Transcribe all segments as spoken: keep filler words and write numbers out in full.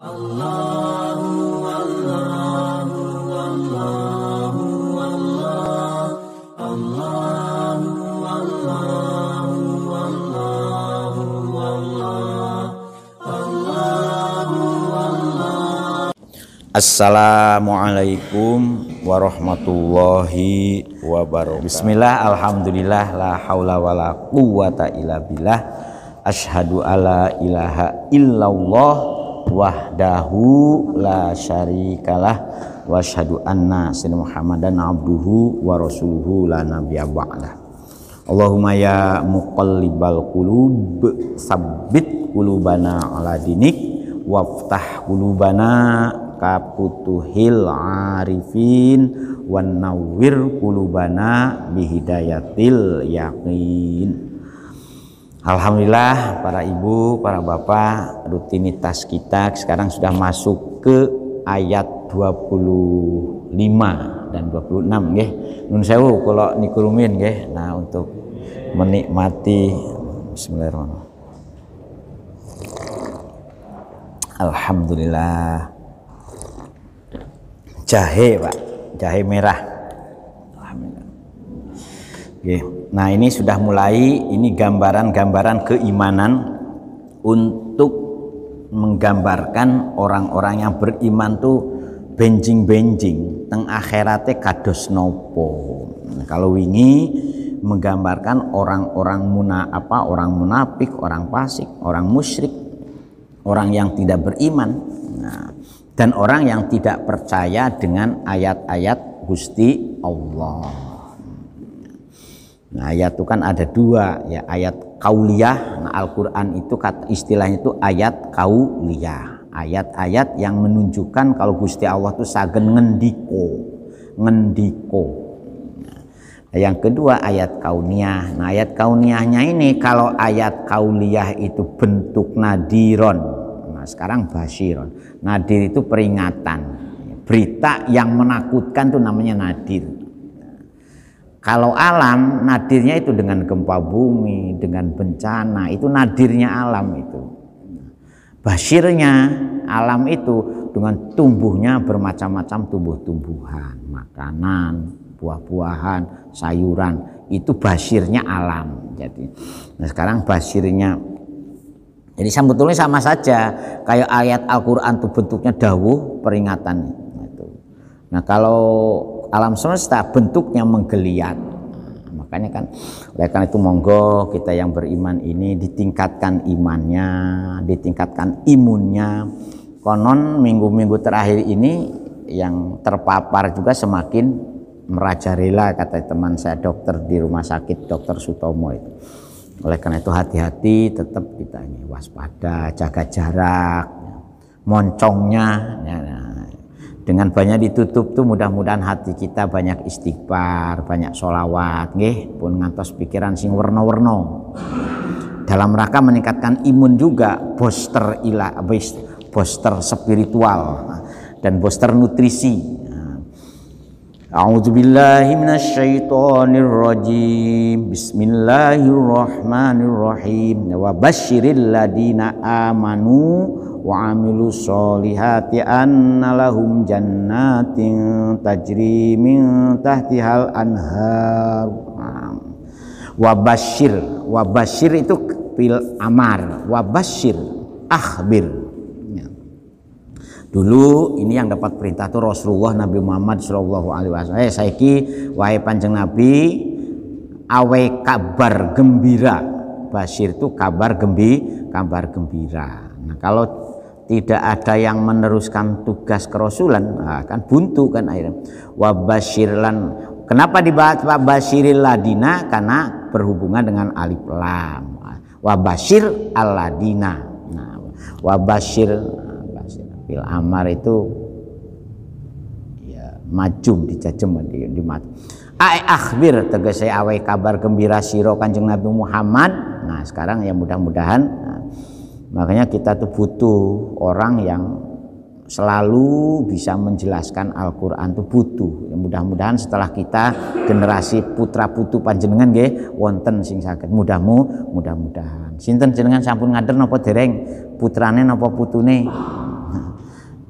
Allahu Allahu Allahu Allah Allahu Allahu Allahu Allah Allahu Allah. Assalamualaikum warahmatullahi wabarakatuh. Bismillah, alhamdulillah, la haula wala quwata illa billah. Asyhadu alla ilaha illallah wahdahu la syarikalah wa asyhadu anna sayyidina Muhammadan abduhu wa rasuluhu la nabiyya ba'dah. Allahumma ya muqallibal qulub tsabbit qulubana ala dinik waftah qulubana kaputuhil arifin wan nawwir qulubana bihidayatil yaqin. Alhamdulillah, para ibu, para bapak, rutinitas kita sekarang sudah masuk ke ayat dua puluh lima dan dua puluh enam nggih. Nun sewu kalau nikurumin nggih. Nah, untuk menikmati bismillahirrahmanirrahim. Alhamdulillah. Jahe, Pak. Jahe merah. Alhamdulillah. Nggih. Nah, ini sudah mulai, ini gambaran-gambaran keimanan untuk menggambarkan orang-orang yang beriman tuh benjing-benjing teng akhirate kados nopo. Nah, kalau wingi menggambarkan orang-orang muna apa orang munafik, orang fasik, orang musyrik, orang yang tidak beriman. Nah, dan orang yang tidak percaya dengan ayat-ayat Gusti Allah. Nah, ayat itu kan ada dua ya, ayat kauliyah. Nah, Al-Quran itu kata istilahnya itu ayat kauliyah, ayat-ayat yang menunjukkan kalau Gusti Allah itu sagen ngendiko ngendiko. Nah, yang kedua ayat kauniyah. Nah, ayat kauniyahnya ini, kalau ayat kauliyah itu bentuk nadiron, nah sekarang basyiron. Nadir itu peringatan, berita yang menakutkan itu namanya nadir. Kalau alam, nadirnya itu dengan gempa bumi, dengan bencana, itu nadirnya alam itu. Basyirnya alam itu dengan tumbuhnya bermacam-macam tumbuh-tumbuhan, makanan, buah-buahan, sayuran, itu basyirnya alam. Jadi, nah sekarang basyirnya, jadi sebetulnya sama saja kayak ayat Al-Quran itu bentuknya dawuh peringatan itu. Nah, kalau alam semesta bentuknya menggeliat. Nah, makanya kan oleh karena itu monggo kita yang beriman ini ditingkatkan imannya, ditingkatkan imunnya. Konon minggu-minggu terakhir ini yang terpapar juga semakin merajalela, kata teman saya dokter di rumah sakit Dokter Sutomo itu. Oleh karena itu hati-hati, tetap kita ini waspada, jaga jarak, moncongnya ya, nah. Dengan banyak ditutup tuh mudah-mudahan hati kita banyak istighfar, banyak sholawat, nggih, pun ngantos pikiran sing werna-werna. Dalam rangka meningkatkan imun juga, booster ilah, booster spiritual dan booster nutrisi. A'udzubillahi minasyaitonirrajim. Bismillahirrahmanirrahim. Wa basyiril ladina amanu wa amilu sholihati anna lahum jannatin tajri min tahtihal anhar. Wa basyir, wa basyir itu fil amar, wa basyir akhbir. Dulu ini yang dapat perintah itu Rasulullah Nabi Muhammad Shallallahu Alaihi Wasallam. Eh, saiki wahai panjang Nabi, awe kabar gembira. Basyir itu kabar gembi, kabar gembira. Nah, kalau tidak ada yang meneruskan tugas kerasulan, nah, kan buntu kan akhirnya. Wa basyirlan. Kenapa dibahas wa basyiril ladina? Karena berhubungan dengan alif lam. Wa basyir alladina. Nah, wa basyir fil amar itu ya majum dijajem di, di mat. Ai akhbir tegese awe kabar gembira sira Kanjeng Nabi Muhammad. Nah, sekarang ya mudah-mudahan, nah, makanya kita tuh butuh orang yang selalu bisa menjelaskan Al-Qur'an tuh butuh. Ya, mudah-mudahan setelah kita generasi putra putu panjenengan nggih wonten sing saged mudah-mu mudah-mudahan. Sinten jenengan sampun ngader napa dereng putrane napa putune?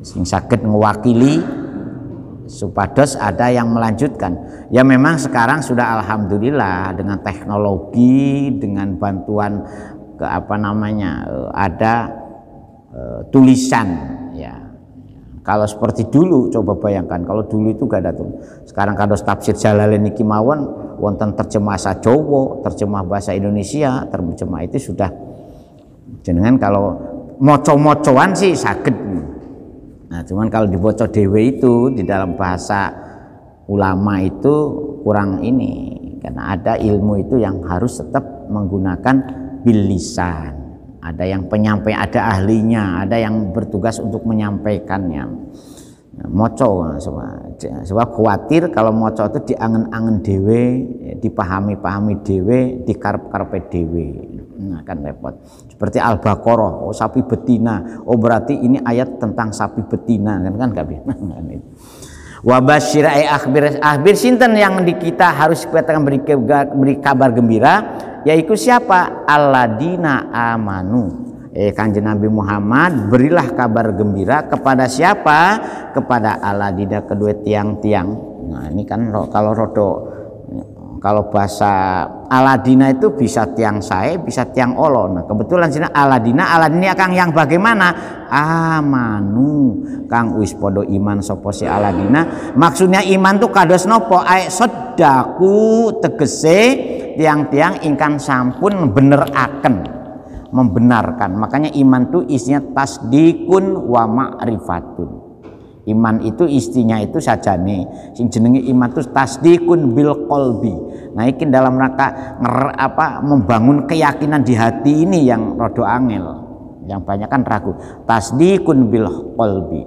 sing saged ngewakili supados ada yang melanjutkan. Ya memang sekarang sudah alhamdulillah dengan teknologi, dengan bantuan ke apa namanya ada uh, tulisan ya. Kalau seperti dulu coba bayangkan kalau dulu itu gak ada tuh. Sekarang kados tafsir Jalalain niki mawon wonten terjemah bahasa Jawa, terjemah bahasa Indonesia, terjemah itu sudah jenengan kalau moco-mocoan sih saged. Nah, cuman kalau dibaca dhewe itu di dalam bahasa ulama itu kurang ini, karena ada ilmu itu yang harus tetap menggunakan bil lisan. Ada yang penyampai, ada ahlinya, ada yang bertugas untuk menyampaikannya. Nah, moco sebab, sebab khawatir kalau moco itu diangen-angen dhewe, dipahami-pahami dhewe, dikarep-karepe dhewe. Nah, kan repot. Seperti Al-Baqarah, oh sapi betina, oh berarti ini ayat tentang sapi betina, kan kan enggak bisa. Wa basyir ay akhbir akhbir sinten yang di kita harus kita beri, beri kabar gembira, yaitu siapa? Alladina amanu. Eh Kanjeng Nabi Muhammad berilah kabar gembira kepada siapa? Kepada aladina, kedua tiang-tiang. Nah, ini kan kalau rodo kalau bahasa aladina itu bisa tiang sae, bisa tiang olo. Nah, kebetulan sini aladina, aladina kang yang bagaimana? Amanu, kang wis podo iman sapa si aladina. Maksudnya iman tuh kados nopo? Ae sedaku tegese tiang-tiang ingkang sampun beneraken, membenarkan. Makanya iman itu isinya tasdikun wa ma'rifatun. Iman itu istinya itu saja nih, sing jenenge iman itu tasdikun bil qalbi. Nah, ini dalam rangka nger, apa membangun keyakinan di hati ini yang rodo angel, yang banyak kan ragu. Tasdikun bil qalbi,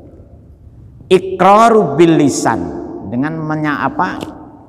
iqraru bil lisan, dengan menya apa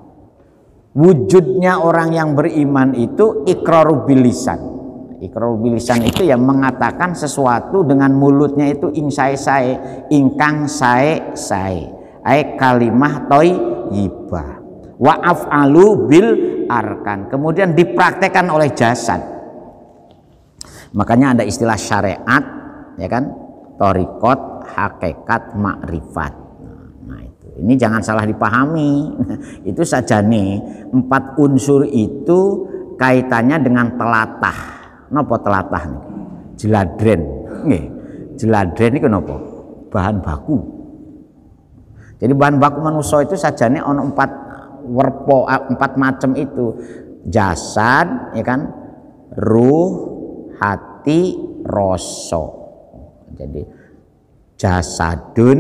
wujudnya orang yang beriman itu iqraru bil lisan. Iqrar bilisan itu yang mengatakan sesuatu dengan mulutnya itu ing sae sae, ingkang sae sae, ai kalimah thayyibah. Wa af'alu bil arkan, kemudian dipraktekkan oleh jasad. Makanya ada istilah syariat, ya kan, thariqat, hakikat, makrifat. Nah itu, ini jangan salah dipahami. Itu saja nih, empat unsur itu kaitannya dengan telatah. Napa telatah nih? Jeladren. Nggih. Jeladren niku napa? Bahan baku. Jadi bahan baku manusia itu sajane ono empat werpo, empat macam itu. Jasad, ya kan? Ruh, hati, rasa. Jadi jasadun,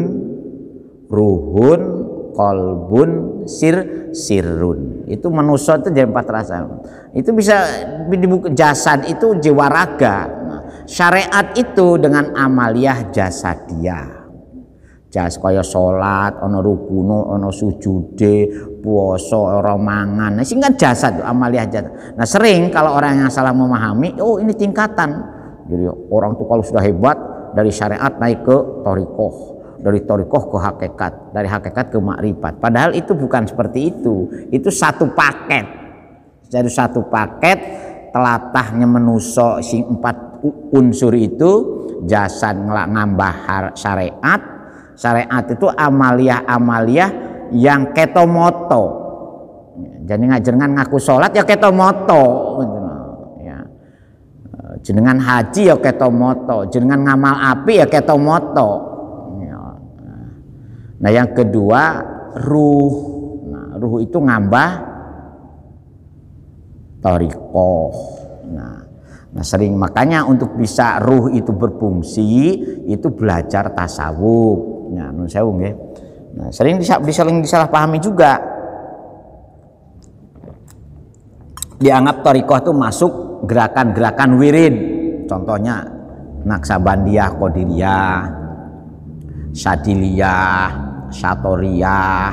ruhun, kolbun, sir, sirun. Itu manusia itu jadi empat rasa. Itu bisa di buku jasad itu jiwa raga. Nah, syariat itu dengan amaliyah jasadiah. Jas kaya salat, ana rukuno, ana sujude, puasa, ora mangan. Nah, sing kan jasad amaliyah jasad. Nah, sering kalau orang yang salah memahami, oh ini tingkatan. Jadi orang tuh kalau sudah hebat dari syariat naik ke thariqah, dari thariqah ke hakikat, dari hakikat ke makrifat. Padahal itu bukan seperti itu. Itu satu paket. Jadi satu paket telatahnya menuso sing empat unsur itu jasad ngambah syariat. Syariat itu amaliyah-amaliyah yang ketomoto. Jadi ngajengan ngaku sholat ya ketomoto. Ya. Jenengan haji ya ketomoto, jenengan ngamal api ya ketomoto. Ya. Nah yang kedua ruh. Nah, ruh itu ngambah thariqah. Nah, nah sering makanya untuk bisa ruh itu berfungsi itu belajar tasawuf. Nah, nun sewu nggih. Nah, sering bisa sering disalahpahami juga. Dianggap thariqah itu masuk gerakan-gerakan wirid. Contohnya Naksabandiyah, Qadiriyah, Syadiliyah, Syatoriyah,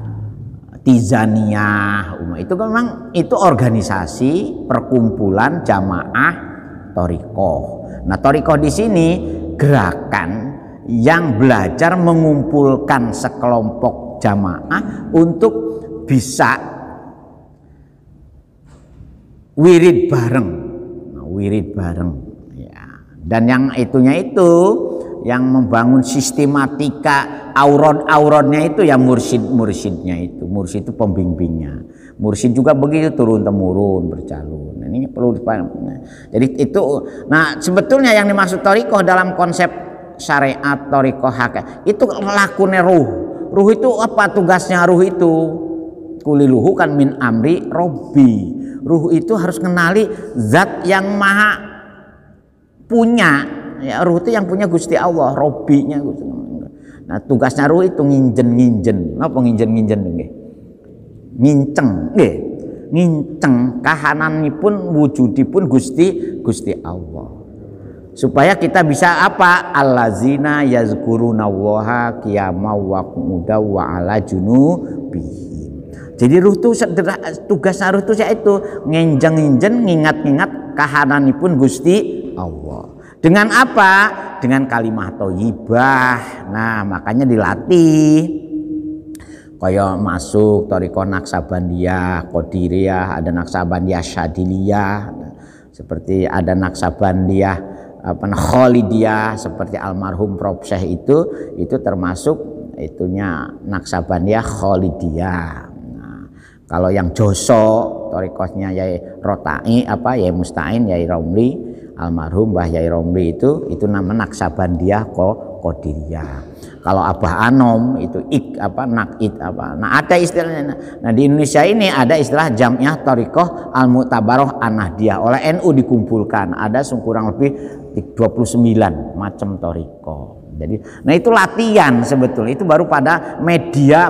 Tizaniyah, itu memang itu organisasi perkumpulan jamaah thariqah. Nah, thariqah di sini gerakan yang belajar mengumpulkan sekelompok jamaah untuk bisa wirid bareng, nah, wirid bareng. Ya. Dan yang itunya itu yang membangun sistematika auron-auronnya itu ya mursyid-mursyidnya itu. Mursyid itu pembimbingnya. Mursyid juga begitu, turun temurun bercalon. Nah, ini perlu dipahami. Nah, jadi itu, nah sebetulnya yang dimaksud thariqah dalam konsep syariat thariqah hakikat itu lakune ruh. Ruh itu apa tugasnya ruh itu? Kuliluhu kan min amri robbi. Ruh itu harus kenali zat yang maha punya. Ya, ruh itu yang punya Gusti Allah, Robbinya Gusti. Nah, tugasnya ruh itu nginjen-nginjen. Napa nginjen-nginjen nggih? Nginceng nggih. Nginceng kahananipun wujudipun Gusti Gusti Allah. Supaya kita bisa apa? Allazina yazkurunallaha qiyaman wa qu'udan wa ala junubihim. Jadi ruh itu tugasnya ruh itu yaitu nginjeng-nginjen, ngingat-ngingat kahananipun Gusti Allah. Dengan apa? Dengan kalimah thayyibah. Nah, makanya dilatih. Kayak masuk thariqah Naksabandiyah, Qadiriyah, ada Naksabandiyah Syadiliyah, seperti ada Naksabandiyah apa Khalidiyah, seperti almarhum Prof Syekh itu, itu termasuk itunya Naksabandiyah Khalidiyah. Nah, kalau yang Joso thariqahnya Yai Rotai apa Yai Musta'in, Yai Romli, almarhum Mbah Yai Romli itu itu nama Naksabandiyah Qadiriyah. Kalau Abah Anom itu ik apa nakit apa. Nah, ada istilahnya. Nah, di Indonesia ini ada istilah Jamiah Thariqah Al-Mu'tabarah An-Nahdiyah. Oleh N U dikumpulkan. Ada kurang lebih dua puluh sembilan macam thariqah. Jadi, nah itu latihan sebetulnya. Itu baru pada media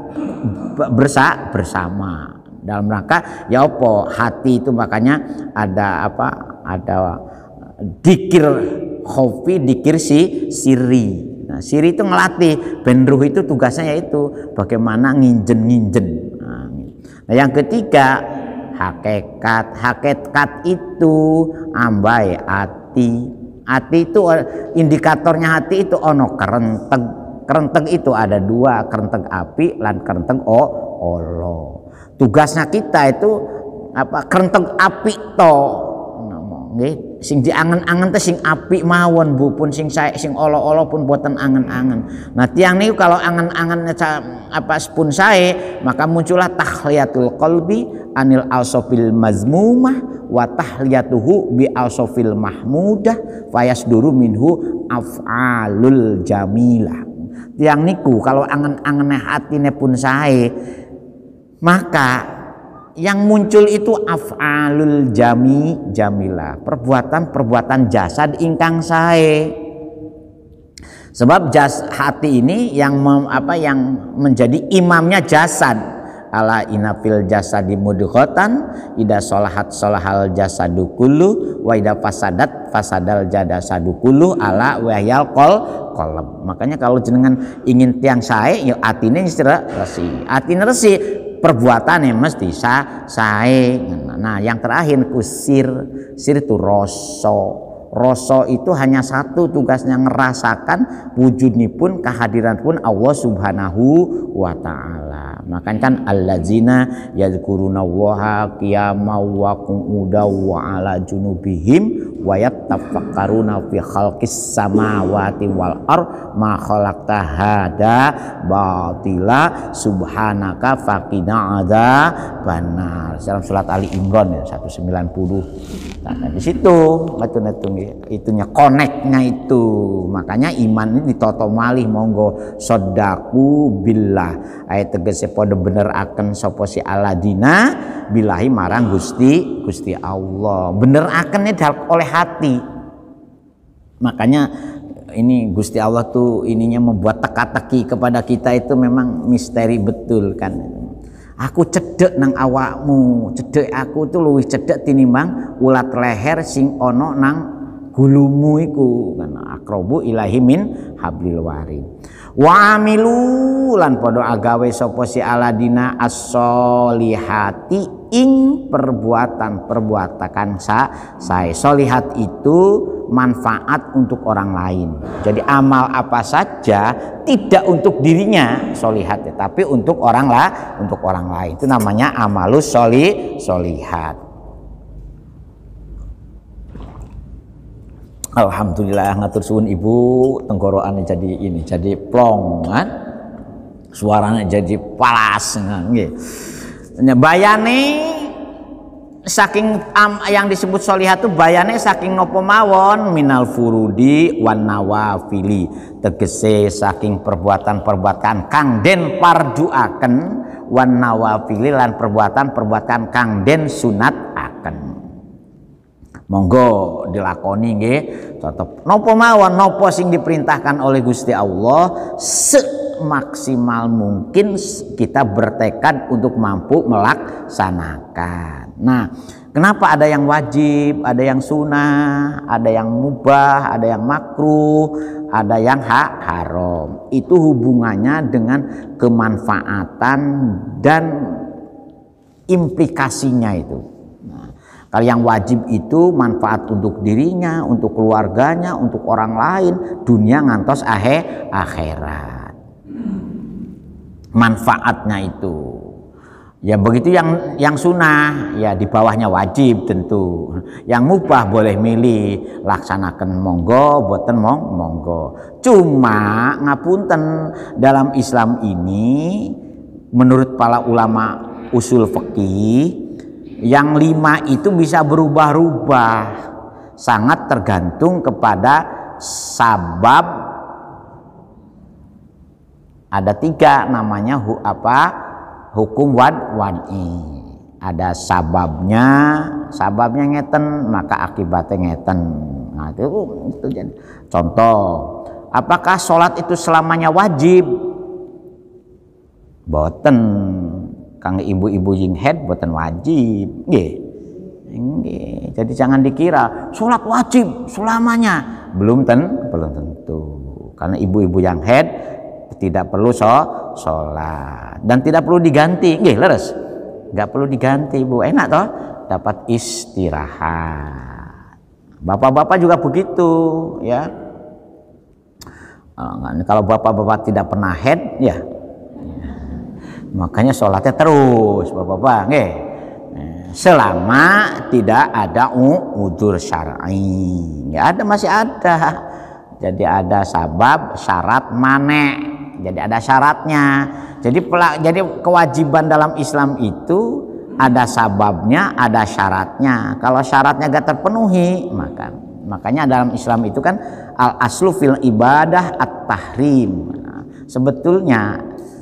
bersa bersama. Dalam rangka ya apa hati itu makanya ada apa ada dikir khofi, dikir si siri. Nah, siri itu ngelatih, ben ruh itu tugasnya yaitu bagaimana nginjen-nginjen. Nah, nah, yang ketiga hakikat. Hakikat itu ambai ati. Ati itu indikatornya hati itu ono kerenteg. Kerenteg itu ada dua, kerenteg api lan kerenteg o olo. Tugasnya kita itu apa kerenteg api to. Nggih, sing diangen-angen teh sing apik mawon Bu, pun sing sae sing olo-olo pun boten angen-angen. Nah, tiang niku kalau angen-angen apa pun sae, maka muncullah tahliyatul qalbi anil ausofil mazmumah wa tahliyatuhu bi ausofil mahmudah fayasduru minhu af'alul jamilah. Tiang niku kalau angen-angene hatine pun sae, maka yang muncul itu af'alul jami jamilah, perbuatan-perbuatan jasad ingkang sae. Sebab jas hati ini yang mem, apa yang menjadi imamnya jasad. Ala inafil jasadi mudghatan ida solahat solahal jasadu kullu wa ida fasadat fasadal jasadu kullu ala wahyal qol qalb. Makanya kalau jenengan ingin tiang sae ya atine resi. Atine resi perbuatannya mesti sa sae. Nah, yang terakhir kusir. Sir itu roso. Roso itu hanya satu tugasnya, ngerasakan wujudnipun kehadiranpun Allah Subhanahu wa taala. Makanya kan allazina yadhkurunallaha qiyaman wa qu'udan wa ala junubihim wa yattafakkaruna fi khalqis samawati wal ard ma khalaqta hada batila subhanaka faqina adzabannar. Dalam surat Ali Imran ya seratus sembilan puluh. Nah, di situ betul-betul itunya koneknya itu. Makanya iman ini ditoto malih monggo sodaku billah. Ayat tegese pada bener akan sopo si aladina bilahi marang Gusti Gusti Allah. Bener akan ini oleh hati. Makanya ini Gusti Allah tuh ininya membuat teka-teki kepada kita itu memang misteri betul kan. Aku cedek nang awakmu, cedek aku tuh luwih cedek tinimbang ulat leher sing ono nang gulumu iku kan akrobu ilahi min hablil warid. Wa amilu lan padha agawe sapa si aladina as-solihati ing perbuatan-perbuatan sa sae. Solihat itu manfaat untuk orang lain. Jadi amal apa saja tidak untuk dirinya solihat, tapi untuk orang lah, untuk orang lain. Itu namanya amalus soli solihat. Alhamdulillah ngatur suwun Ibu, tenggorokan jadi ini jadi plong kan. Suaranya jadi palas nggih. Bayane saking um, yang disebut solihat itu bayane saking nopo mawon minal furudi wan nawafili, tegese saking perbuatan-perbuatan kang den parduaken wan nawafili lan perbuatan-perbuatan kang den sunataken. Monggo dilakoni nggih tetep nopo mawon nopo sing diperintahkan oleh Gusti Allah semaksimal mungkin kita bertekad untuk mampu melaksanakan. Nah, kenapa ada yang wajib, ada yang sunnah, ada yang mubah, ada yang makruh, ada yang hak haram? Itu hubungannya dengan kemanfaatan dan implikasinya itu. Kalau yang wajib itu manfaat untuk dirinya, untuk keluarganya, untuk orang lain, dunia ngantos ahe, akhirat. Manfaatnya itu. Ya begitu yang yang sunnah, ya di bawahnya wajib tentu. Yang mubah boleh milih, laksanakan monggo, boten mong monggo. Cuma ngapunten dalam Islam ini menurut para ulama usul fikih yang lima itu bisa berubah-ubah, sangat tergantung kepada sabab. Ada tiga namanya hu, apa hukum wad wadi. Ada sababnya, sababnya ngeten maka akibatnya ngeten. Nah, itu, itu jadi contoh. Apakah sholat itu selamanya wajib? Boten. Kang ibu-ibu yang head boten wajib, nggih. Nggih. Jadi jangan dikira sholat wajib selamanya. Belum ten, belum tentu. Karena ibu-ibu yang head tidak perlu so, sholat dan tidak perlu diganti, nggih leres. Nggak perlu diganti, Bu. Enak toh? Dapat istirahat. Bapak-bapak juga begitu, ya. Kalau bapak-bapak tidak pernah head, ya. Makanya sholatnya terus, bapak-bapak, nggih. Selama tidak ada udzur syar'i, nggak ada, masih ada. Jadi ada sabab, syarat, mane. Jadi ada syaratnya. Jadi jadi kewajiban dalam Islam itu ada sababnya, ada syaratnya. Kalau syaratnya gak terpenuhi, maka makanya dalam Islam itu kan al aslu fil ibadah at-tahrim. Nah, sebetulnya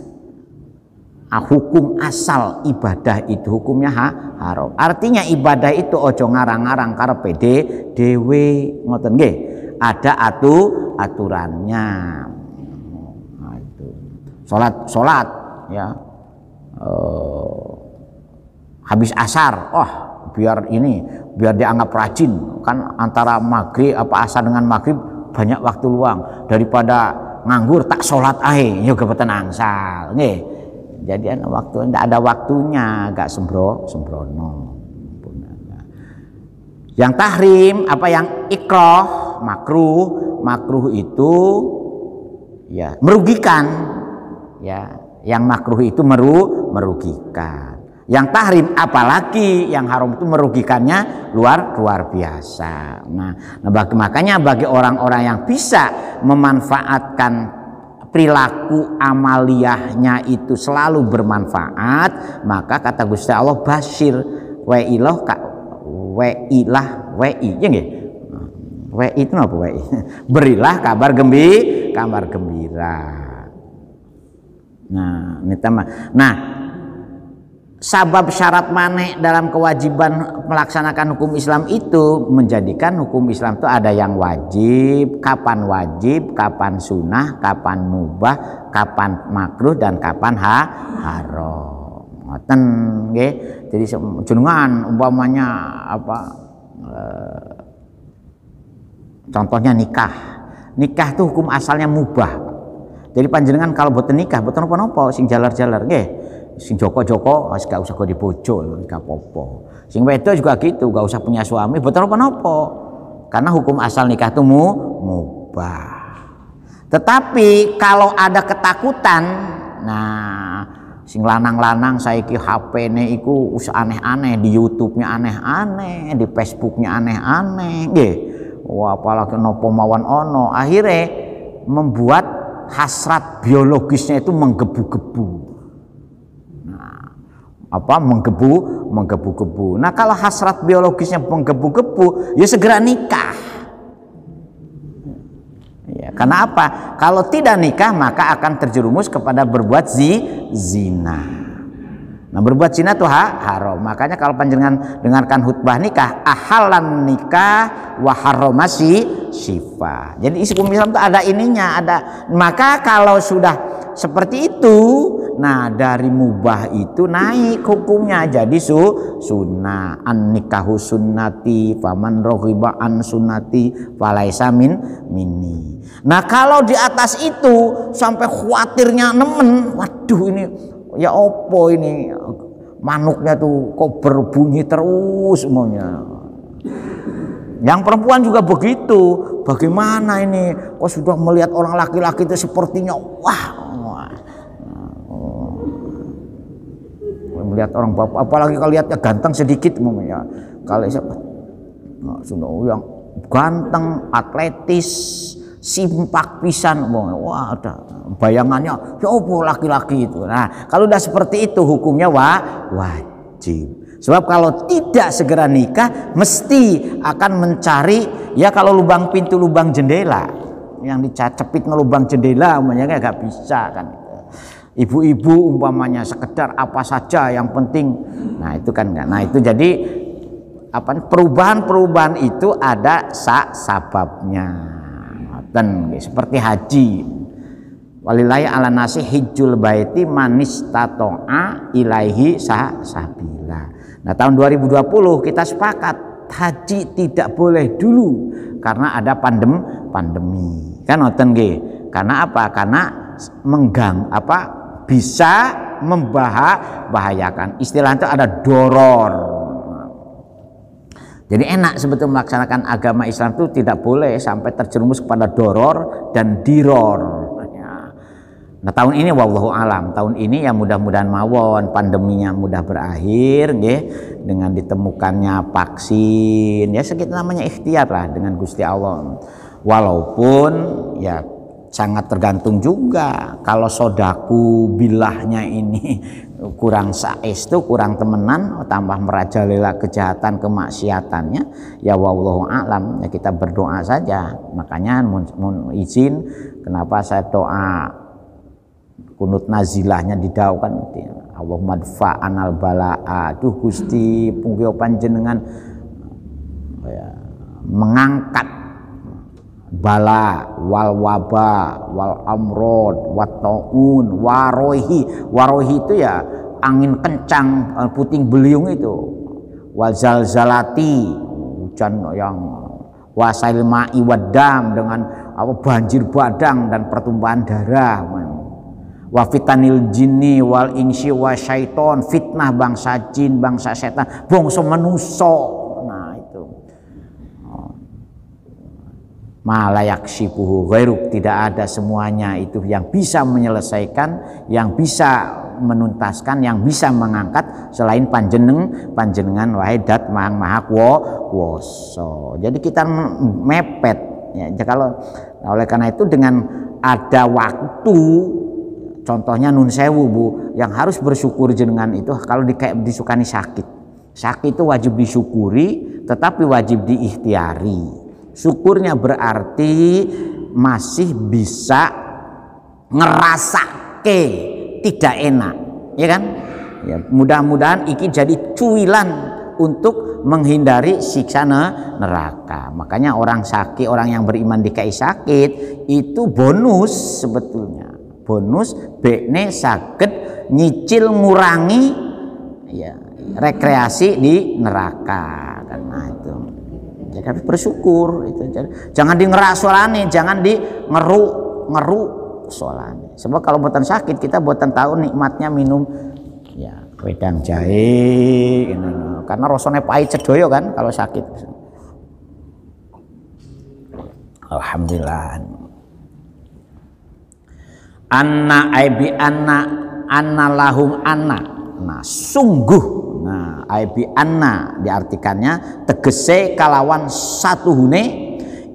hukum asal ibadah itu hukumnya ha, haram. Artinya ibadah itu ojo ngarang-ngarang karepe dhewe, ngoten nggih. Ada atu aturannya. Nah, itu. Salat salat ya. Uh, habis asar, oh biar ini biar dianggap rajin. Kan antara maghrib apa asar dengan maghrib banyak waktu luang, daripada nganggur tak salat ae ya kebetulan angsal nggih. Jadi ada waktu, tidak ada waktunya, agak sembro, sembrono. Yang tahrim, apa yang ikrah, makruh, makruh itu ya merugikan, ya. Yang makruh itu meru, merugikan. Yang tahrim, apalagi yang haram itu merugikannya luar luar biasa. Nah, nah bagi, makanya bagi orang-orang yang bisa memanfaatkan perilaku amaliyahnya itu selalu bermanfaat, maka kata Gusti Allah basyir wa ilah ka wa ilah wa i ya nggih. Wa itu apa wa? Berilah kabar gembira, kabar gembira. Nah, ini tema. Nah, sabab syarat maneh dalam kewajiban melaksanakan hukum Islam itu menjadikan hukum Islam itu ada yang wajib, kapan wajib, kapan sunnah, kapan mubah, kapan makruh dan kapan ha, haram. Ngoten nggih. Jadi jenengan umpamanya apa eh, contohnya nikah. Nikah itu hukum asalnya mubah. Jadi panjenengan kalau boten nikah boten napa-napa sing jalar-jalar nggih. Sing joko-joko gak usah kok dibojo, gak apa-apa. Sing wedok juga gitu, gak usah punya suami, betul apa-apa. Karena hukum asal nikah itu mu, mubah. Tetapi kalau ada ketakutan, nah sing lanang-lanang saiki H P-ne iku us aneh-aneh, di YouTube-nya aneh-aneh, di Facebook-nya aneh-aneh, nggih. wah apalagi nopo mawon ono, akhirnya membuat hasrat biologisnya itu menggebu-gebu. Nah, apa menggebu, menggebu-gebu. Nah kalau hasrat biologisnya menggebu-gebu, ya segera nikah. Ya, karena apa? Kalau tidak nikah maka akan terjerumus kepada berbuat zi, zina. Nah berbuat zina itu ha, haram. Makanya kalau panjenengan dengarkan khutbah nikah, ahalan nikah wa haromasi syifa. Jadi isi hukum Islam itu ada ininya, ada. Maka kalau sudah seperti itu, nah dari mubah itu naik hukumnya jadi su sunnah. An nikahu sunnati faman raghiba an sunnati falaisa min minni. Nah kalau di atas itu sampai khawatirnya nemen, waduh ini ya opo ini manuknya tuh kok berbunyi terus semuanya. Yang perempuan juga begitu. Bagaimana ini? Kok sudah melihat orang laki-laki itu sepertinya wah, wah. Melihat orang bapak, apalagi kalau lihatnya ganteng sedikit semuanya. Kalau siapa? Nah, sudah yang ganteng, atletis, simpak pisan, wah ada bayangannya ya opo laki-laki itu. Nah kalau udah seperti itu hukumnya wa, wajib. Sebab kalau tidak segera nikah mesti akan mencari, ya kalau lubang pintu lubang jendela yang dicacepit lubang jendela umpamanya nggak bisa kan. Ibu-ibu umpamanya sekedar apa saja yang penting, nah itu kan enggak. Nah itu jadi apa perubahan-perubahan itu ada sak sababnya. Dan seperti haji, walillahi ala nasi hijjul baiti manis tato'a ilaihi sah sabila. Nah tahun dua ribu dua puluh kita sepakat haji tidak boleh dulu karena ada pandem pandemi kan ngoten nggih. Karena apa? Karena menggang apa bisa membahayakan. Istilah itu ada doror. Jadi enak sebetulnya melaksanakan agama Islam itu tidak boleh sampai terjerumus kepada doror dan diror. Nah tahun ini wallahu alam, tahun ini ya mudah-mudahan mawon pandeminya mudah berakhir, nggih, dengan ditemukannya vaksin. Ya segitu namanya ikhtiar lah dengan Gusti Allah. Walaupun ya sangat tergantung juga kalau sodaku bilahnya ini kurang saestu, kurang temenan, tambah merajalela kejahatan kemaksiatannya, ya wallahu a'lam, ya kita berdoa saja. Makanya mohon izin kenapa saya doa kunut nazilahnya didaukan, Allahumma dfa'anal bala'a, aduh Gusti punggih panjenengan ya, mengangkat bala wal waba wal amrod wat taun warohi. Warohi itu ya angin kencang puting beliung itu, wal zalzalati hujan yang wasail ma'i wadam dengan apa banjir badang dan pertumpahan darah, wa fitanil jinni wal insi wa syaiton, fitnah bangsa jin bangsa setan bangsa manusia. Malayak sipuhu ghairuk, tidak ada semuanya itu yang bisa menyelesaikan, yang bisa menuntaskan, yang bisa mengangkat selain panjeneng panjenengan wahidat mang maha kuwasa. Jadi kita mepet ya. Kalau oleh karena itu dengan ada waktu, contohnya nun sewu Bu, yang harus bersyukur jenengan itu kalau di, kayak disukani sakit. Sakit itu wajib disyukuri, tetapi wajib diikhtiari. Syukurnya berarti masih bisa ngerasake tidak enak, ya kan? Ya, mudah-mudahan iki jadi cuilan untuk menghindari siksa neraka. Makanya orang sakit, orang yang beriman dikai sakit itu bonus sebetulnya. Bonus bekne saged nyicil ngurangi ya rekreasi di neraka kan. Nah itu. Jadi harus bersyukur itu. Jangan di ngerak solane, jangan di ngeru ngeru solane. Sebab kalau buatan sakit kita buatan tahu nikmatnya minum ya wedang jahe, you know. Karena rasanya pahit sedoyo kan kalau sakit. Alhamdulillah. Anna aibi anna anna lahum anna. Nah sungguh. Nah, aibi anna diartikannya tegese kalawan satu hune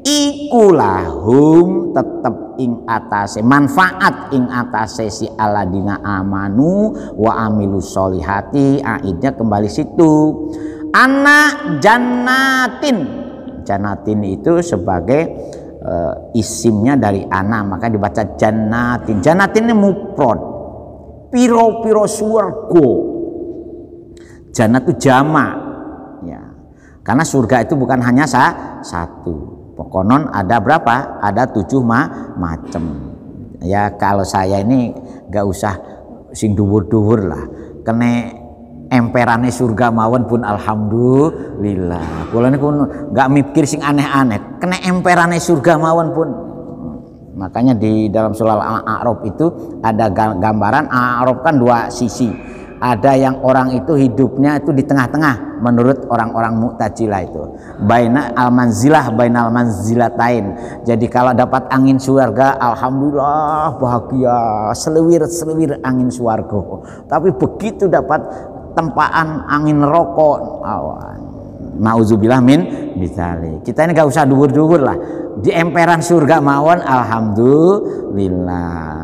iku lahum tetep ing atase manfaat ing atase si aladina amanu wa amilus solihati. Aidnya kembali situ, anak jannatin. Jannatin itu sebagai uh, isimnya dari anak, maka dibaca jannatin. Jannatin ini mufrad, piro-piro surga. Jannat itu jamak ya, karena surga itu bukan hanya sa, satu. Konon ada berapa? Ada tujuh ma macam. Ya kalau saya ini gak usah sing dhuwur-dhuwur lah. Kene emperane surga mawon pun alhamdulillah. Kula niku gak mikir sing aneh-aneh. Kene emperane surga mawon pun. Makanya di dalam surah Al-A'raf itu ada gambaran. A'raf kan dua sisi. Ada yang orang itu hidupnya itu di tengah-tengah menurut orang-orang Mu'tazilah itu. Baina al-manzilah bainal manzilatain. Jadi kalau dapat angin surga alhamdulillah bahagia, selewir-selewir angin surga. Tapi begitu dapat tempaan angin rokok, nauzubillah min bidzalik. Kita ini gak usah dhuwur-dhuwur lah. Di emperan surga mawon alhamdulillah.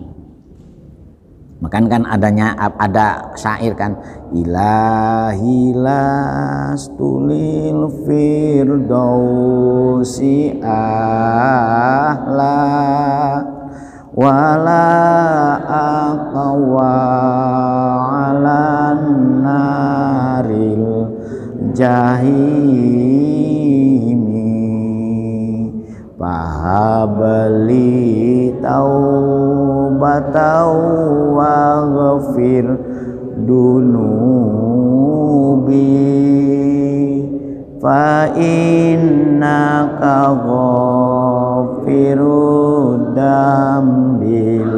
Makan kan adanya ada syair kan, ilahi lastulil firdausi ahla wala aqwa alan naril jahimi pahabali taubatau wa ghafir dunubi fa innaka ghafirud dambil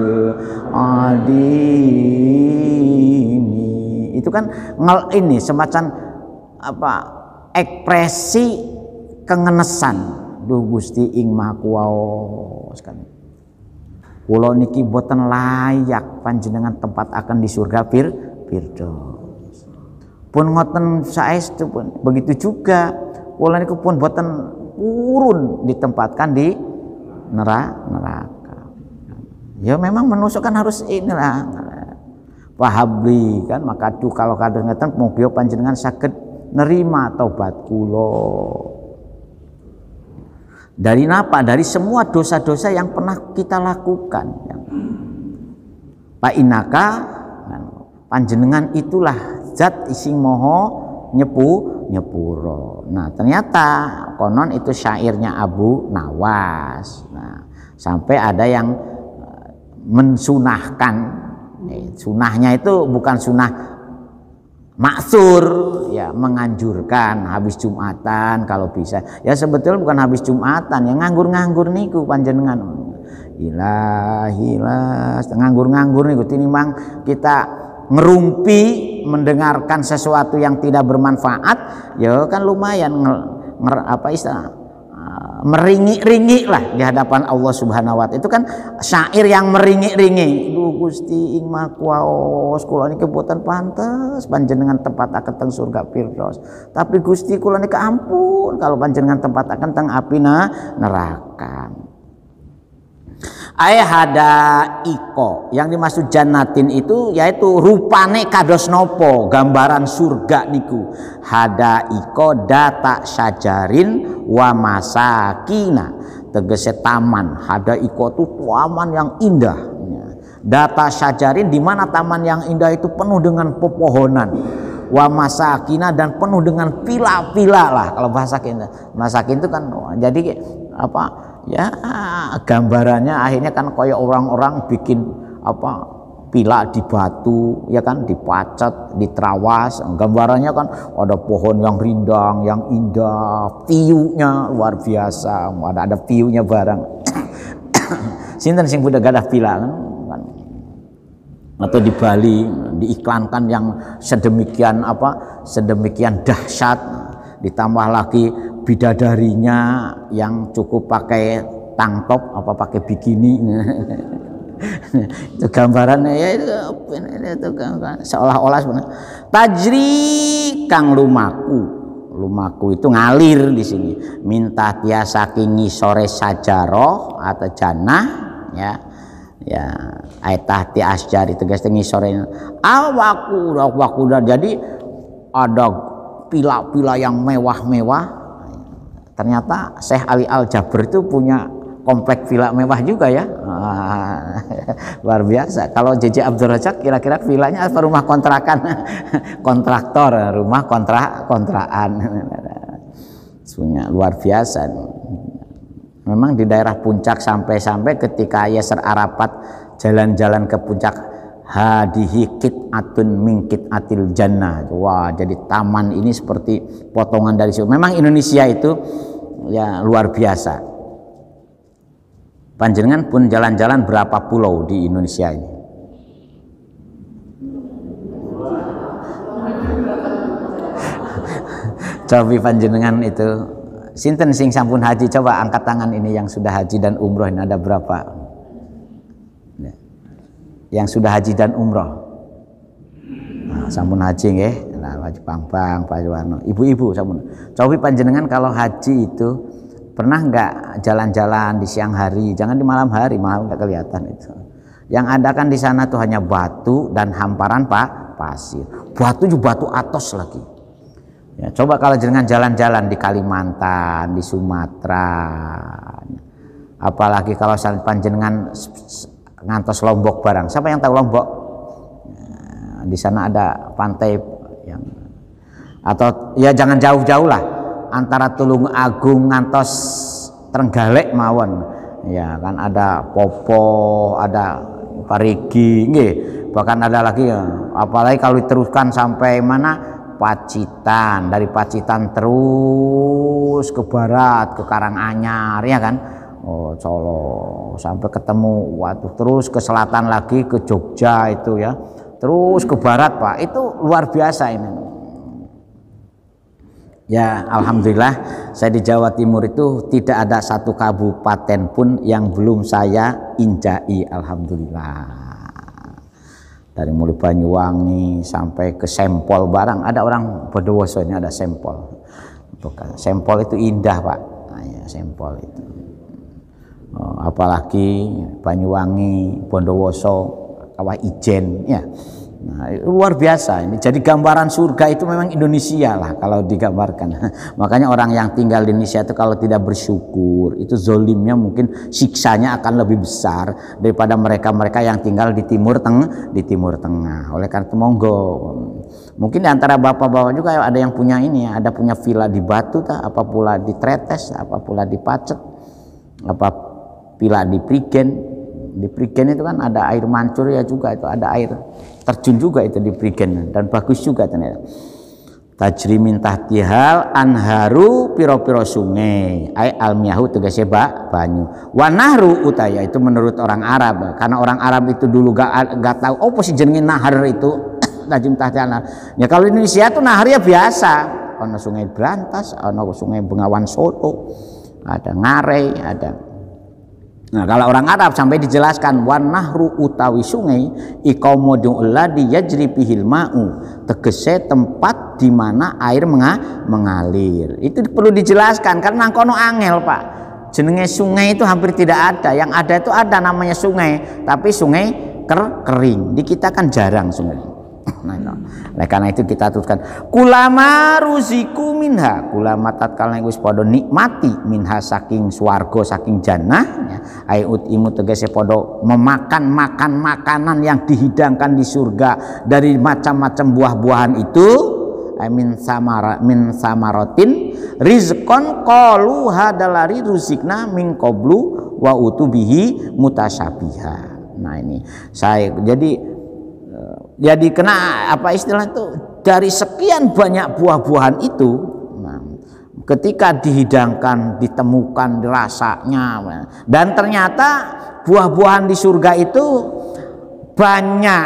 adimi. Itu kan ngel ini semacam apa ekspresi kengenesan. Duh Gusti ing Maha Kuwaos kan. Kula niki boten layak panjenengan tempat akan di surga fir firdaus. Pun ngoten saestu pun begitu juga kula niku pun boten urun ditempatkan di neraka. Ya memang manusia kan harus inilah wahabli kan, maka tuh kalau kados ngeten mugi panjenengan saged nerima taubat kula. Dari apa? Dari semua dosa-dosa yang pernah kita lakukan. Pak Inaka, panjenengan itulah zat ising moho nyepu nyepuro. Nah ternyata konon itu syairnya Abu Nawas. Nah sampai ada yang mensunahkan. Sunahnya itu bukan sunah maksur, ya menganjurkan habis Jumatan kalau bisa. Ya sebetulnya bukan habis Jumatan, ya nganggur-nganggur niku panjenengan. Ilahilah, nganggur-nganggur niku tinimbang kita ngerumpi mendengarkan sesuatu yang tidak bermanfaat, ya kan lumayan nger, nger, apa istilah meringi-ringi lah di hadapan Allah Subhanahu wa taala. Itu kan syair yang meringi-ringi. Duh Gusti ing Maha Kuwaos, kula niki boten pantes panjenengan tempat akan teng surga firdaus. Tapi Gusti kula niki ampun kalau panjenengan tempat akan teng api neraka. Ai hada iko yang dimaksud jannatin itu yaitu rupane kados nopo, gambaran surga niku. Hada iko data syajarin wa masakina, tegese taman. Hada iko itu taman yang indah. Data syajarin di mana taman yang indah itu penuh dengan pepohonan. Wa masakina dan penuh dengan vila-vila lah kalau bahasa kita. Masakin itu kan jadi apa? Ya gambarannya akhirnya kan kayak orang-orang bikin apa pila di batu ya kan, dipacat, diterawas. Gambarannya kan ada pohon yang rindang, yang indah, view-nya luar biasa. Ada ada view-nya barang. Sinten sing udah gadah pila kan? Atau di Bali diiklankan yang sedemikian apa sedemikian dahsyat, ditambah lagi bidadarinya yang cukup pakai tank top apa pakai bikini. Itu gambarannya ya itu, itu gambaran seolah-olah sebenarnya tajri kang lumaku lumaku itu ngalir di sini. Minta dia saking ngisore sajaroh atau jannah ya. Ya, aitah ti asjari tegas ngisore awaku awaku jadi ada pila-pila yang mewah-mewah. Ternyata Syekh Ali Al-Jabr itu punya komplek villa mewah juga ya. Ah, luar biasa. Kalau J J Abdul Razak kira-kira villanya apa rumah kontrakan kontraktor, rumah kontrak kontrakan. Punya luar biasa. Memang di daerah puncak sampai-sampai ketika Yasir Arafat jalan-jalan ke puncak hadihi qit'atun min qit'atil jannah. Wah, jadi taman ini seperti potongan dari situ. Memang Indonesia itu ya luar biasa. Panjenengan pun jalan-jalan berapa pulau di Indonesia ini? Coba panjenengan itu sinten sing sampun haji, coba angkat tangan ini yang sudah haji dan umroh ini ada berapa? Yang sudah haji dan umroh. Nah, sampun haji nggih. Nah, Haji Pang-pang, Pak Warno. Ibu-ibu sampun. Coba panjenengan kalau haji itu pernah nggak jalan-jalan di siang hari? Jangan di malam hari, malam nggak kelihatan itu. Yang ada kan di sana tuh hanya batu dan hamparan pak pasir. Batu juga batu atos lagi. Ya, coba kalau jenengan jalan-jalan di Kalimantan, di Sumatera, apalagi kalau panjenengan ngantos Lombok barang. Siapa yang tahu Lombok? Nah, di sana ada pantai yang atau ya jangan jauh-jauh lah antara Tulung Agung ngantos Trenggalek mawon. Ya kan ada Popo, ada Parigi, nggih. Bahkan ada lagi ya, apalagi kalau diteruskan sampai mana? Pacitan, dari Pacitan terus ke barat ke Karanganyar ya kan, oh Solo sampai ketemu waduh terus ke selatan lagi ke Jogja itu ya, terus ke barat Pak, itu luar biasa ini ya. Alhamdulillah saya di Jawa Timur itu tidak ada satu kabupaten pun yang belum saya injai, alhamdulillah. Dari mulai Banyuwangi sampai ke Sempol barang, ada orang Bondowoso ini ada Sempol. Sempol itu indah Pak. Nah, ya, Sempol itu. Oh, apalagi Banyuwangi, Bondowoso, Kawah Ijen, ya. Nah, luar biasa ini. Jadi gambaran surga itu memang Indonesia lah kalau digambarkan. Makanya orang yang tinggal di Indonesia itu kalau tidak bersyukur itu zolimnya mungkin siksanya akan lebih besar daripada mereka-mereka yang tinggal di timur tengah di timur tengah. Oleh karena itu monggo. Mungkin di antara bapak-bapak juga ada yang punya ini ya, ada punya villa di Batu tak, apa pula di Tretes, apa pula di Pacet, apa villa di Prigen. Di Prigen itu kan ada air mancur ya juga, itu ada air terjun juga itu di Prigen dan bagus juga ternyata. Tajri min tahtihal anharu piro-piro sungai ay almiyahu tegese ba banyu. Wa nahru utaya itu menurut orang Arab, karena orang Arab itu dulu gak, gak tahu oh posisi jenenge nahar itu tajim tahtihal. Ya kalau Indonesia tuh nahar ya biasa, ono sungai Brantas, ono sungai Bengawan Solo, ada Ngarai, ada. Nah, kalau orang Arab sampai dijelaskan wan nahru utawi sungai iqamudul ladzi yajri bihil ma'u, tegese tempat di mana air menga mengalir. Itu perlu dijelaskan karena kono angel, Pak. Jenenge sungai itu hampir tidak ada. Yang ada itu ada namanya sungai, tapi sungai ker kering. Di kita kan jarang sungai. Nah, nah, karena itu kita tuliskan kulama ruziku minha, kulama tatkala wis padha nikmati minha saking swarga saking jannah ya, ayut imu tegese padha memakan makan makanan yang dihidangkan di surga dari macam-macam buah-buahan itu min samara min samaratin rizqon qalu hadalari ruzikna min qablu wa utubihi mutasyabiha. Nah ini saya jadi jadi kena apa istilah itu dari sekian banyak buah-buahan itu, nah, ketika dihidangkan ditemukan rasanya dan ternyata buah-buahan di surga itu banyak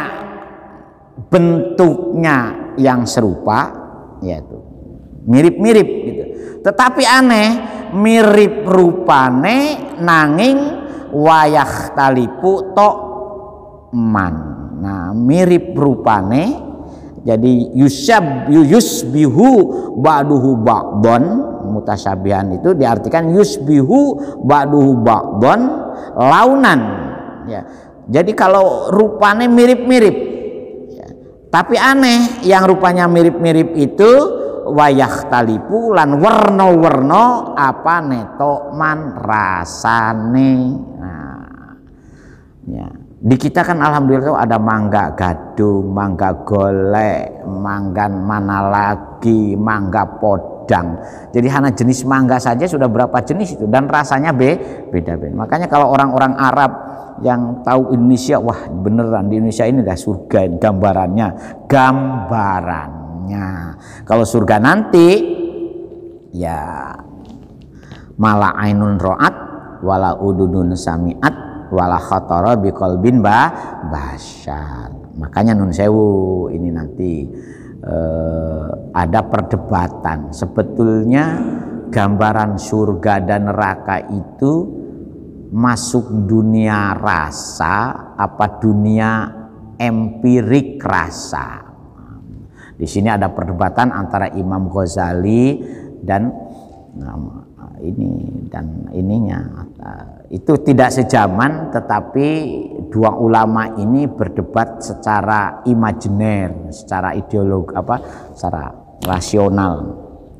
bentuknya yang serupa, yaitu mirip-mirip gitu. Tetapi aneh mirip rupane nanging wayah talipu tok man. Nah mirip rupane Jadi yusyab yusbihu ba'duhu ba'don, mutasyabihan itu diartikan yusbihu ba'duhu ba'don launan ya. Jadi kalau rupanya mirip-mirip ya. Tapi aneh yang rupanya mirip-mirip itu wayah talipu lan werna-werna apa netokman rasane. Nah, ya. Di kita kan alhamdulillah ada mangga gadung, mangga golek, manggan mana lagi, mangga podang. Jadi hanya jenis mangga saja sudah berapa jenis itu dan rasanya be beda-beda. Makanya kalau orang-orang Arab yang tahu Indonesia, wah beneran di Indonesia ini dah surga, gambarannya, gambarannya. Kalau surga nanti ya mala ainun ro'at wala udunun sami'at wala khatara biqalbin ba basyar. Makanya nun sewu ini nanti eh, ada perdebatan sebetulnya gambaran surga dan neraka itu masuk dunia rasa apa dunia empirik rasa. Di sini ada perdebatan antara Imam Ghazali dan nah, ini dan ininya itu tidak sejaman, tetapi dua ulama ini berdebat secara imajiner, secara ideolog apa, secara rasional.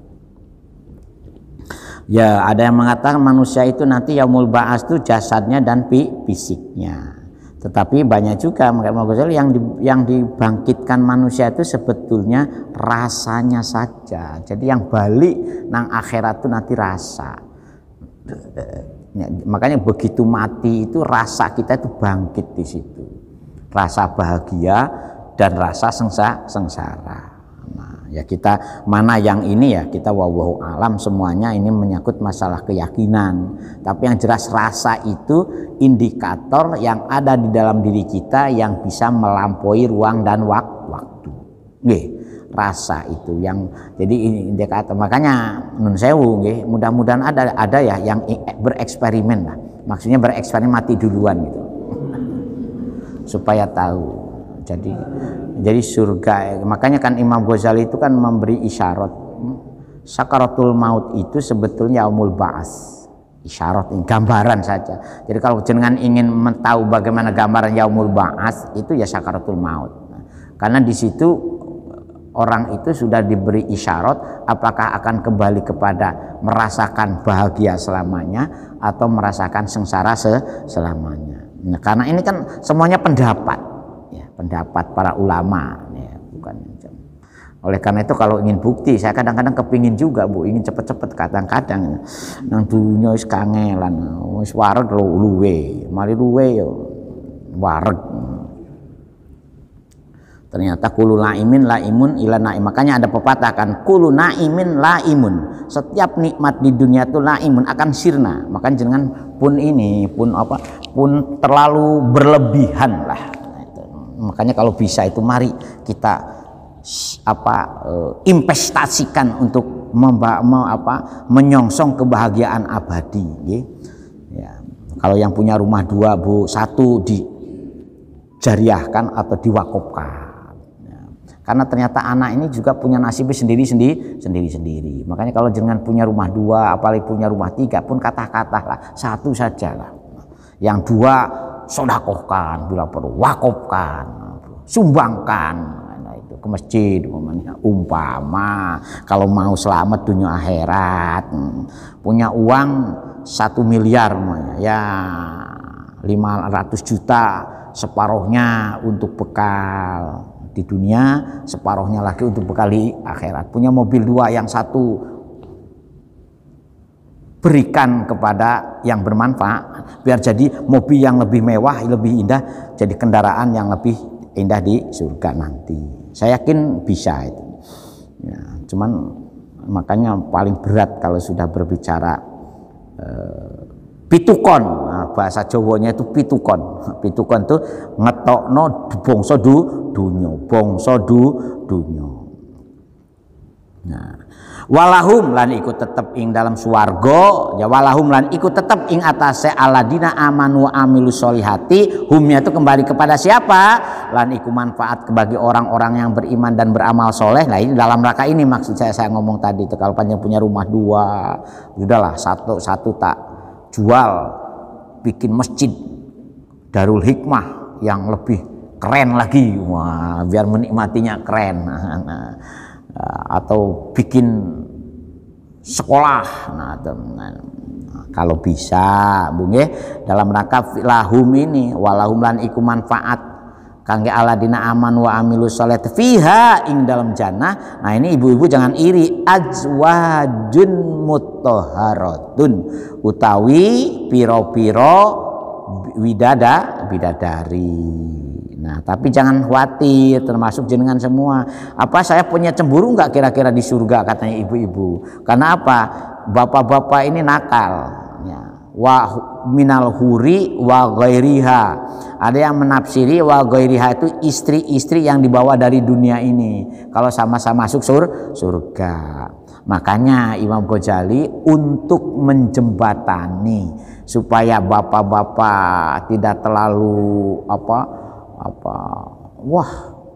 Ya, ada yang mengatakan manusia itu nanti yaumul ba'ats itu jasadnya dan fisiknya. Tetapi banyak juga yang di, yang dibangkitkan manusia itu sebetulnya rasanya saja. Jadi yang balik nang akhirat itu nanti rasa. Ya, makanya begitu mati itu rasa kita itu bangkit di situ, rasa bahagia dan rasa sengsa, sengsara. Nah, ya kita mana yang ini ya kita wallahu alam, semuanya ini menyangkut masalah keyakinan. Tapi yang jelas rasa itu indikator yang ada di dalam diri kita yang bisa melampaui ruang dan wak waktu. Nggih. Rasa itu yang jadi ini indikator. Makanya nun sewu nggih, mudah-mudahan ada ada ya yang bereksperimen lah. Maksudnya bereksperimen mati duluan gitu. Supaya tahu. Jadi jadi surga. Makanya kan Imam Ghazali itu kan memberi isyarat. Sakaratul maut itu sebetulnya yaumul ba'ats. Isyarat, gambaran saja. Jadi kalau jenengan ingin tahu bagaimana gambaran yaumul ba'ats itu ya sakaratul maut. Nah, karena di situ orang itu sudah diberi isyarat apakah akan kembali kepada merasakan bahagia selamanya atau merasakan sengsara selamanya. Nah, karena ini kan semuanya pendapat, ya, pendapat para ulama, ya, bukan. Oleh karena itu kalau ingin bukti, saya kadang-kadang kepingin juga bu, ingin cepet-cepet kadang-kadang. Nang dunia wis kangelan, wis wareg luwe, mari luwe yo wareg. Ternyata kulu naimin laimun ila naim. Makanya ada pepatah kan, kulu naimin laimun. Setiap nikmat di dunia itu laimun akan sirna. Makanya jangan pun ini pun apa pun terlalu berlebihan lah. Makanya kalau bisa itu mari kita apa investasikan untuk memba, me, apa, menyongsong kebahagiaan abadi. Ya. Kalau yang punya rumah dua bu, satu dijariahkan atau diwakafkan. Karena ternyata anak ini juga punya nasibnya sendiri-sendiri, sendiri-sendiri. Makanya kalau jangan punya rumah dua, apalagi punya rumah tiga pun kata-kata lah, satu saja lah. Yang dua sodakohkan, bila perlu wakafkan, sumbangkan, nah, itu ke masjid, umpamanya. Umpama kalau mau selamat dunia akhirat, punya uang satu miliar, ya lima ratus juta, separuhnya untuk bekal di dunia, separuhnya lagi untuk bekal di akhirat. Punya mobil dua, yang satu berikan kepada yang bermanfaat biar jadi mobil yang lebih mewah, lebih indah, jadi kendaraan yang lebih indah di surga nanti. Saya yakin bisa itu ya, cuman makanya paling berat kalau sudah berbicara eh, pitukon, nah, bahasa Jawanya itu pitukon. Pitukon itu ngetokno bangsa du dunyo, bangsa du dunyo. Nah, walahum lan ikut tetep ing dalam swarga, ya walahum lan ikut tetep ing atase aladina amanu wa amilu solihati, humnya itu kembali kepada siapa? Lan iku manfaat bagi orang-orang yang beriman dan beramal soleh. Nah ini dalam rangka ini maksud saya saya ngomong tadi itu, kalau panjang punya rumah dua, udahlah satu satu tak jual, bikin masjid Darul Hikmah yang lebih keren lagi, wah biar menikmatinya keren. Nah, atau bikin sekolah, nah, nah kalau bisa Bu nggih dalam rangka lahum ini, walahum lan iku manfaat kangge aladina aman wa amilu sholat fiha ing dalam jannah. Nah ini ibu-ibu jangan iri, azwajun mutahharatun utawi piro-piro widada bidadari. Nah, tapi jangan khawatir, termasuk jenengan semua. Apa saya punya cemburu nggak kira-kira di surga, katanya ibu-ibu? Karena apa? Bapak-bapak ini nakal. Ya. Wa minal huri wa ghairiha. Ada yang menafsiri wa ghairiha itu istri-istri yang dibawa dari dunia ini. Kalau sama-sama masuk sur surga. Makanya Imam Ghazali untuk menjembatani supaya bapak-bapak tidak terlalu apa apa wah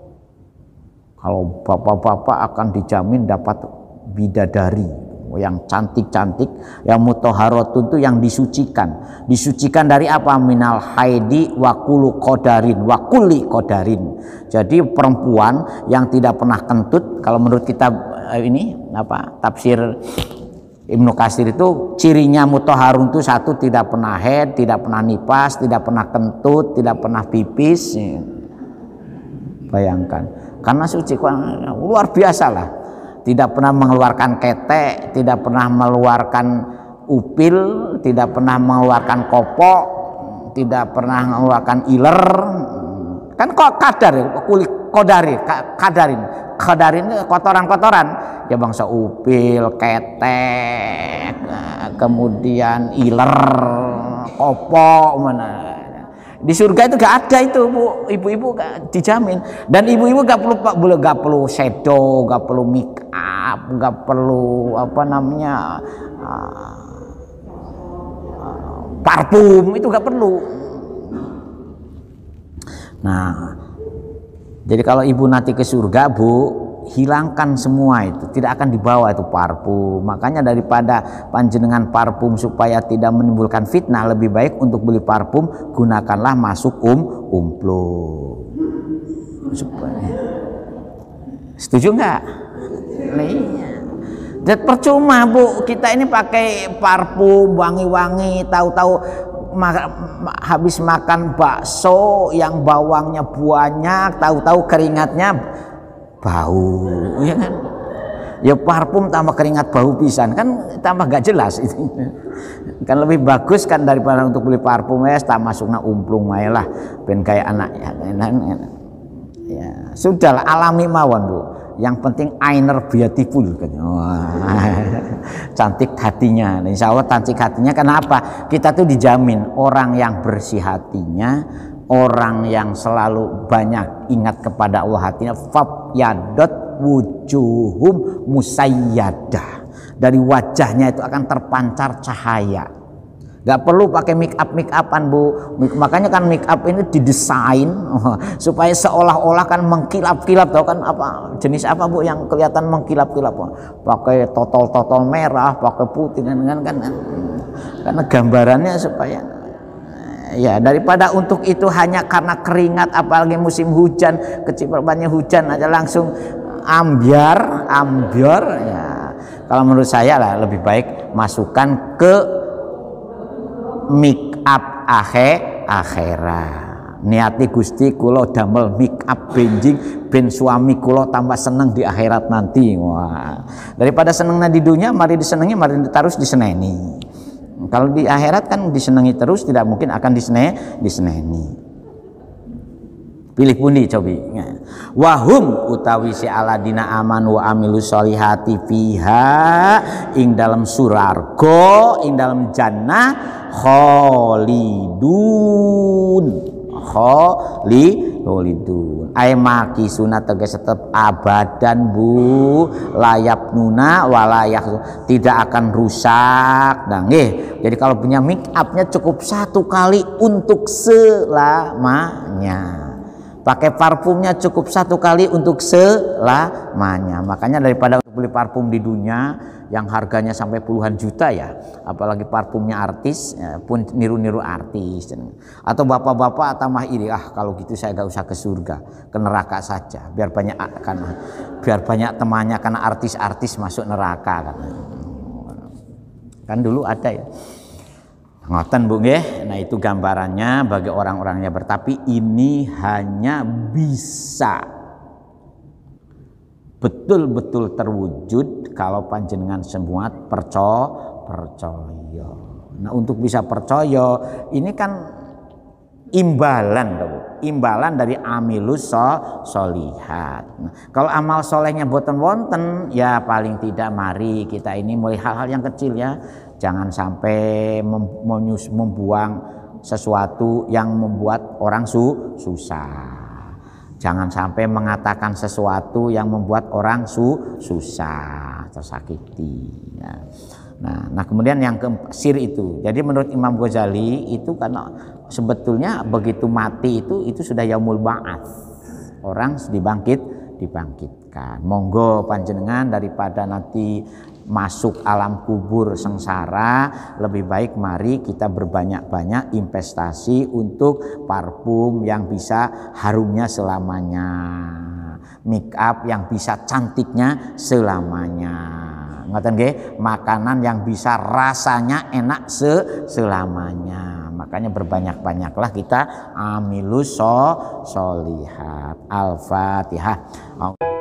kalau bapak-bapak akan dijamin dapat bidadari yang cantik-cantik, yang mutahharatun itu yang disucikan. Disucikan dari apa? Minal haidi wa kulli qadarin wa kulli qadarin. Jadi perempuan yang tidak pernah kentut, kalau menurut kitab ini apa tafsir Ibnu Katsir itu cirinya mutahharun itu satu, tidak pernah haid, tidak pernah nifas, tidak pernah kentut, tidak pernah pipis. Bayangkan, karena suci luar biasa lah. Tidak pernah mengeluarkan ketek, tidak pernah mengeluarkan upil, tidak pernah mengeluarkan kopok, tidak pernah mengeluarkan iler. Kan kok kadar ya, kulit kodari, kadarin, kadarin kotoran-kotoran ya bangsa upil, ketek, kemudian iler, kopok mana. Di surga itu gak ada itu Bu, ibu-ibu dijamin. Dan ibu-ibu gak perlu pak boleh gak perlu shadow, gak perlu make up, gak perlu apa namanya uh, uh, parfum, itu gak perlu. Nah, jadi kalau ibu nanti ke surga Bu, hilangkan semua itu, tidak akan dibawa itu parfum. Makanya daripada panjenengan parfum supaya tidak menimbulkan fitnah, lebih baik untuk beli parfum gunakanlah masuk um umplo. Setuju nggak? Dan percuma Bu, kita ini pakai parfum wangi-wangi, tahu-tahu ma ma habis makan bakso yang bawangnya banyak, tahu-tahu keringatnya bau, ya kan? Ya parfum tambah keringat bau pisan kan tambah gak jelas itu. Kan lebih bagus kan daripada untuk beli parfum ya tak masukna umplung wae lah ben kayak anak ya. Ya, sudahlah alami mawon Bu. Yang penting einer beautiful kan. Cantik hatinya. Insya Allah cantik hatinya. Kenapa? Kita tuh dijamin orang yang bersih hatinya, orang yang selalu banyak ingat kepada Allah hatinya, fab yadot wujuhum musayyadah, dari wajahnya itu akan terpancar cahaya. Gak perlu pakai make up make upan Bu. Makanya kan make up ini didesain supaya seolah-olah kan mengkilap-kilap, tahu kan apa jenis apa Bu yang kelihatan mengkilap-kilap? Pakai totol-totol merah, pakai putih kan kan kan karena gambarannya supaya ya, daripada untuk itu hanya karena keringat, apalagi musim hujan, kecipratannya hujan aja langsung ambiar, ambiar ya. Kalau menurut saya lah lebih baik masukkan ke make up akhir akhirat. Niati Gusti kula damel make up benjing ben suami kula tambah seneng di akhirat nanti. Wah, daripada senengnya di dunia mari disenengi, mari terus diseneni. Kalau di akhirat kan disenangi terus, tidak mungkin akan disene, diseneni. Pilih pundi cobi. Wahum utawi si aladina aman wa amilu solihati fiha ing dalam surargo, ing dalam jannah khalidun khalidun. Ai makisuna tegas tetap abadan bu, layap nuna walayak tidak akan rusak. Nah nggih, jadi kalau punya make upnya cukup satu kali untuk selamanya. Pakai parfumnya cukup satu kali untuk selamanya. Makanya daripada beli parfum di dunia yang harganya sampai puluhan juta ya, apalagi parfumnya artis ya, pun niru-niru artis. Atau bapak-bapak tamah iri, ah kalau gitu saya gak usah ke surga, ke neraka saja. Biar banyak karena biar banyak temannya karena artis-artis masuk neraka kan. Kan dulu ada ya. Ngoten Bu nggih. Nah itu gambarannya bagi orang-orangnya bertapi ini hanya bisa betul-betul terwujud kalau panjenengan semua percaya percaya. Nah untuk bisa percaya ini kan imbalan Bu. Imbalan dari amilus solihat. Nah, kalau amal solehnya boten wonten ya paling tidak mari kita ini mulai hal-hal yang kecil ya. Jangan sampai membuang sesuatu yang membuat orang su susah. Jangan sampai mengatakan sesuatu yang membuat orang su susah, tersakiti. Ya. Nah, nah kemudian yang keempat sir itu. Jadi menurut Imam Ghazali itu karena sebetulnya begitu mati itu itu sudah yaumul ba'ats. Orang dibangkit dibangkitkan. Monggo panjenengan daripada nanti masuk alam kubur sengsara, lebih baik mari kita berbanyak-banyak investasi untuk parfum yang bisa harumnya selamanya, make up yang bisa cantiknya selamanya, ngoten nggih, makanan yang bisa rasanya enak se selamanya. Makanya berbanyak-banyaklah kita amilus solihat. Al-Fatihah.